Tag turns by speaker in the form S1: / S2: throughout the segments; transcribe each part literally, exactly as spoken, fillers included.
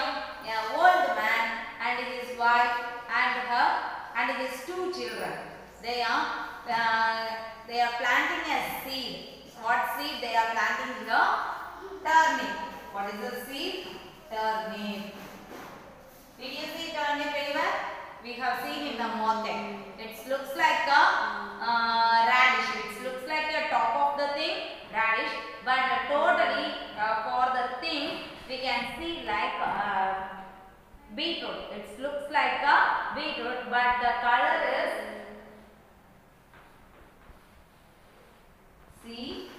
S1: an old man and his wife and her and his two children. They are uh, they are planting a seed. What seed they are planting here? Turnip. What is the seed? Turnip. Did you see turnip anywhere? We have seen in the market. It looks like a uh, radish. It looks like a top of the thing, radish. But uh, totally uh, for the thing, we can see like uh, beetroot. It looks like a beetroot, but the color is, see,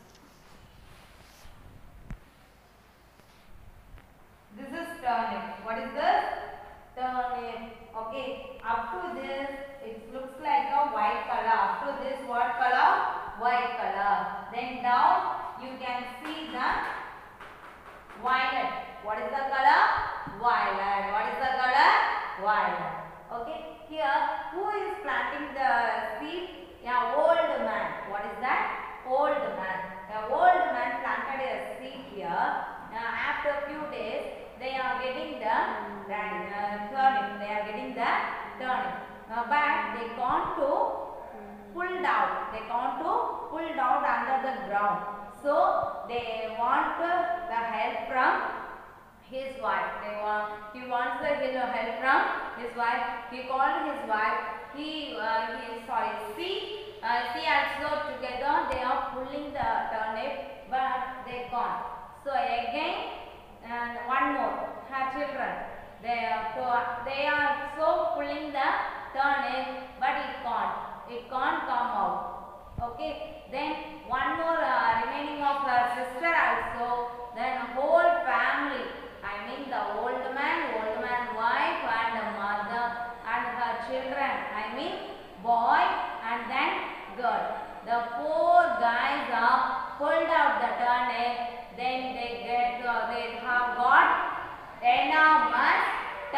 S1: this is turnip. What is this? Turnip. Okay. Up to this, it looks like a white color. Up to this, what color? White color. Then down, you can see the violet. What is the color? Violet. What is the color? Violet. Okay. Here, who is planting the seed? Yeah, old man. What is that? Old man. The old man planted a seed here. Now, after a few days, they are getting the uh, turnip. They are getting the turnip. Now, but they can't to pulled out. They can't to pulled out under the ground. So they want uh, the help from his wife. They want. He wants the help from his wife. He called his wife. He uh, he sorry. See, uh, see also together they are pulling the turnip, but they can't. So again. And one more, her children. They are so they are so pulling the turnip, but it can't. It can't come out. Okay. Then one more uh, remaining of her sister also. Then whole family. I mean the old man, old man wife, and the mother and her children. I mean boy and then girl. The four guys are pulled out the turnip. Then they get, uh, they have got enormous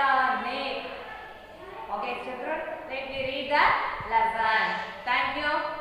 S1: turnip. Okay, children, let me read the lesson. Thank you.